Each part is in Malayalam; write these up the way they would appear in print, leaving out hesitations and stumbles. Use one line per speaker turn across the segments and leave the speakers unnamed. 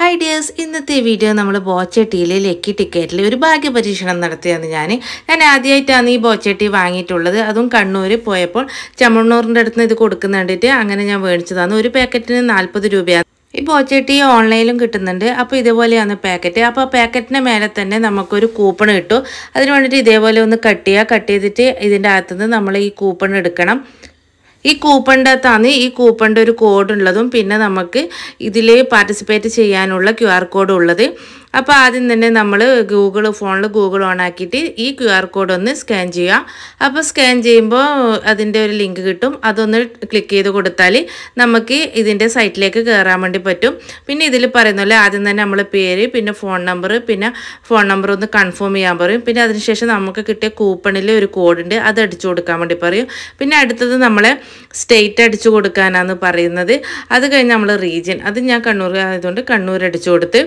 Hi dears, ഇന്നത്തെ വീഡിയോ നമ്മൾ ബോച്ചട്ടിയിലെ ലക്കി ടിക്കറ്റിൽ ഒരു ഭാഗ്യ പരീക്ഷണം നടത്തിയാണ് ഞാൻ ആദ്യമായിട്ടാണ് ഈ ബോച്ചട്ടി വാങ്ങിയിട്ടുള്ളത്. അതും കണ്ണൂർ പോയപ്പോൾ ചമ്മണ്ണൂറിൻ്റെ അടുത്ത് ഇത് കൊടുക്കുന്ന കണ്ടിട്ട് അങ്ങനെ ഞാൻ മേടിച്ചതാണ്. ഒരു പാക്കറ്റിന് 40 രൂപയാണ്. ഈ ബോച്ചട്ടി ഓൺലൈനിലും കിട്ടുന്നുണ്ട്. അപ്പോൾ ഇതേപോലെയാണ് പാക്കറ്റ്. അപ്പോൾ പാക്കറ്റിൻ്റെ മേലെ തന്നെ നമുക്കൊരു കൂപ്പൺ കിട്ടും. അതിന് വേണ്ടിയിട്ട് ഇതേപോലെ ഒന്ന് കട്ട് ചെയ്തിട്ട് ഇതിൻ്റെ അകത്തുനിന്ന് നമ്മൾ ഈ കൂപ്പൺ എടുക്കണം. ഈ കൂപ്പണിൻ്റെ അകത്താണ് ഈ കൂപ്പണിൻ്റെ ഒരു കോഡ് ഉള്ളതും പിന്നെ നമുക്ക് ഇതിൽ പാർട്ടിസിപ്പേറ്റ് ചെയ്യാനുള്ള QR കോഡ് ഉള്ളത്. അപ്പോൾ ആദ്യം തന്നെ നമ്മൾ ഫോണിൽ ഗൂഗിൾ ഓൺ ആക്കിയിട്ട് ഈ QR കോഡ് ഒന്ന് സ്കാൻ ചെയ്യുക. അപ്പോൾ സ്കാൻ ചെയ്യുമ്പോൾ അതിൻ്റെ ഒരു ലിങ്ക് കിട്ടും. അതൊന്ന് ക്ലിക്ക് ചെയ്ത് കൊടുത്താൽ നമുക്ക് ഇതിൻ്റെ സൈറ്റിലേക്ക് കയറാൻ വേണ്ടി പറ്റും. പിന്നെ ഇതിൽ പറയുന്ന പോലെ ആദ്യം തന്നെ നമ്മൾ പേര്, പിന്നെ ഫോൺ നമ്പർ ഒന്ന് കൺഫേം ചെയ്യാൻ പറയും. പിന്നെ അതിനുശേഷം നമുക്ക് കിട്ടിയ കൂപ്പണിൽ ഒരു കോഡുണ്ട്, അത് അടിച്ചു കൊടുക്കാൻ വേണ്ടി പറയും. പിന്നെ അടുത്തത് നമ്മളെ സ്റ്റേറ്റ് അടിച്ചു കൊടുക്കാനാണ് പറയുന്നത്. അത് കഴിഞ്ഞ് നമ്മൾ റീജിയൻ, അത് ഞാൻ കണ്ണൂർ ആയതുകൊണ്ട് കണ്ണൂർ അടിച്ചു കൊടുത്ത്.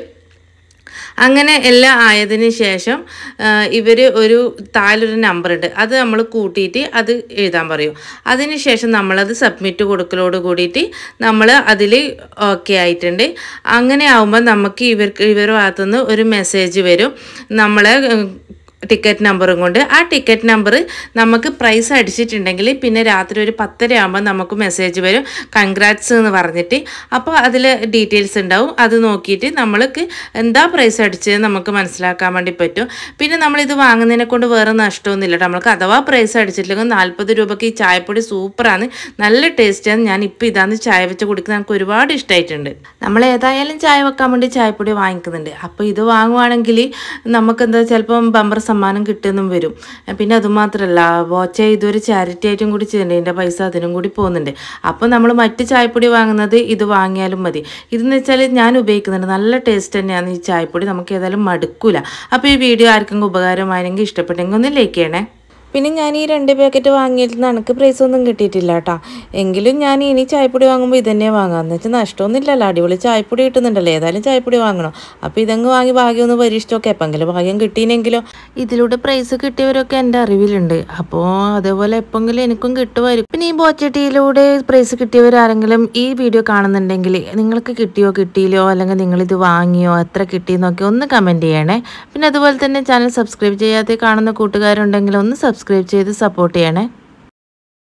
അങ്ങനെ എല്ലാം ആയതിന് ശേഷം ഇവർ ഒരു താഴൊരു നമ്പർ ഉണ്ട്, അത് നമ്മൾ കൂട്ടിയിട്ട് അത് എഴുതാൻ പറയും. അതിന് ശേഷം നമ്മളത് സബ്മിറ്റ് കൊടുക്കലോട് കൂടിയിട്ട് നമ്മൾ അതിൽ ഓക്കെ ആയിട്ടുണ്ട്. അങ്ങനെ ആകുമ്പോൾ നമുക്ക് ഇവരുടെ ഭാഗത്തുനിന്ന് ഒരു മെസ്സേജ് വരും നമ്മളെ ടിക്കറ്റ് നമ്പറും കൊണ്ട്. ആ ടിക്കറ്റ് നമ്പർ നമുക്ക് പ്രൈസ് അടിച്ചിട്ടുണ്ടെങ്കിൽ പിന്നെ രാത്രി ഒരു 10:30 ആകുമ്പോൾ നമുക്ക് മെസ്സേജ് വരും കൺഗ്രാറ്റ്സ് എന്ന് പറഞ്ഞിട്ട്. അപ്പോൾ അതിൽ ഡീറ്റെയിൽസ് ഉണ്ടാവും. അത് നോക്കിയിട്ട് നമ്മൾക്ക് എന്താ പ്രൈസ് അടിച്ചത് നമുക്ക് മനസ്സിലാക്കാൻ വേണ്ടി പറ്റും. പിന്നെ നമ്മളിത് വാങ്ങുന്നതിനെ കൊണ്ട് വേറെ നഷ്ടമൊന്നുമില്ല. നമ്മൾക്ക് അഥവാ പ്രൈസ് അടിച്ചിട്ടില്ലെങ്കിൽ 40 രൂപയ്ക്ക് ഈ ചായപ്പൊടി സൂപ്പറാണ്, നല്ല ടേസ്റ്റാണ്. ഞാൻ ഇപ്പോൾ ഇതാണ് ചായ വെച്ച് കുടിക്കുന്നത്, എനിക്ക് ഒരുപാട് ഇഷ്ടമായിട്ടുണ്ട്. നമ്മൾ ഏതായാലും ചായ വെക്കാൻ വേണ്ടി ചായപ്പൊടി വാങ്ങിക്കുന്നുണ്ട്. അപ്പോൾ ഇത് വാങ്ങുവാണെങ്കിൽ നമുക്കെന്താ ചിലപ്പം ബമ്പർ സമ്മാനം കിട്ടുമെന്നും വരും. പിന്നെ അതുമാത്രമല്ല ബോച്ച ഇതൊരു ചാരിറ്റി ആയിട്ടും കൂടി ചെയ്യുന്നുണ്ട്, ഇതിൻ്റെ പൈസ അതിനും കൂടി പോകുന്നുണ്ട്. അപ്പോൾ നമ്മൾ മറ്റ് ചായപ്പൊടി വാങ്ങുന്നത് ഇത് വാങ്ങിയാലും മതി. ഇതെന്ന് വെച്ചാൽ ഞാൻ ഉപയോഗിക്കുന്നുണ്ട്, നല്ല ടേസ്റ്റ് തന്നെയാണ് ഈ ചായപ്പൊടി, നമുക്ക് ഏതായാലും മടുക്കൂല. അപ്പോൾ ഈ വീഡിയോ ആർക്കെങ്കിലും ഉപകാരമായെങ്കിൽ ഇഷ്ടപ്പെട്ടെങ്കിൽ ഒന്ന് ലൈക്ക് ചെയ്യണേ. പിന്നെ ഞാൻ ഈ 2 പാക്കറ്റ് വാങ്ങിയിരുന്ന എനിക്ക് പ്രൈസ് ഒന്നും കിട്ടിയിട്ടില്ല കേട്ടോ. എങ്കിലും ഞാൻ ഇനി ചായപ്പൊടി വാങ്ങുമ്പോൾ ഇതന്നെ വാങ്ങാമെന്ന് വെച്ചാൽ നഷ്ടമൊന്നുമില്ലല്ലോ, അടിപൊളി ചായപ്പൊടി കിട്ടുന്നുണ്ടല്ലോ, ഏതായാലും ചായപ്പൊടി വാങ്ങണം. അപ്പോൾ ഇതങ്ങ് വാങ്ങി ഭാഗ്യം ഒന്ന് പരീക്ഷിച്ചോക്കെ, എപ്പെങ്കിലും ഭാഗ്യം കിട്ടിയില്ലെങ്കിലോ. ഇതിലൂടെ പ്രൈസ് കിട്ടിയവരൊക്കെ എൻ്റെ അറിവിലുണ്ട്. അപ്പോൾ അതേപോലെ എപ്പെങ്കിലും എനിക്കും കിട്ടുമായിരിക്കും. പിന്നെ ഈ ബോച്ചട്ടിയിലൂടെ പ്രൈസ് കിട്ടിയവരാരെങ്കിലും ഈ വീഡിയോ കാണുന്നുണ്ടെങ്കിൽ നിങ്ങൾക്ക് കിട്ടിയില്ലയോ അല്ലെങ്കിൽ നിങ്ങളിത് വാങ്ങിയോ, എത്ര കിട്ടിയെന്നൊക്കെ ഒന്ന് കമൻറ്റ് ചെയ്യണേ. പിന്നെ അതുപോലെ തന്നെ ചാനൽ സബ്സ്ക്രൈബ് ചെയ്യാതെ കാണുന്ന കൂട്ടുകാരുണ്ടെങ്കിൽ ഒന്ന് സബ്സ്ക്രൈബ് ചെയ്ത് സപ്പോർട്ട് ചെയ്യണേ.